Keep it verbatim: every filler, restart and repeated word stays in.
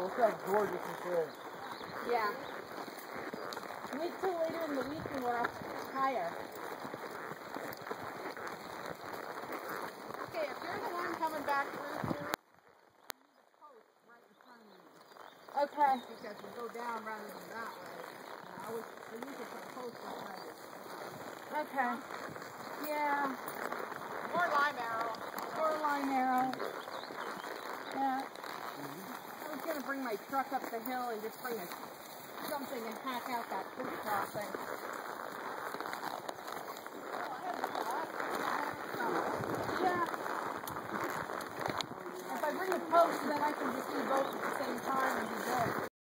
look how gorgeous this is. Yeah. Wait till later in the week when we're up higher. Okay, if you're the one coming back through here, you need a post right in front of you. Okay. Because we go down rather than that way. And I always, I usually put a post in front of you. Okay. Yeah. Or lime arrow. Or lime arrow. Yeah. I was going to bring my truck up the hill and just bring a, something and hack out that foot crossing. Yeah. If I bring a post, then I can just do both at the same time and be good.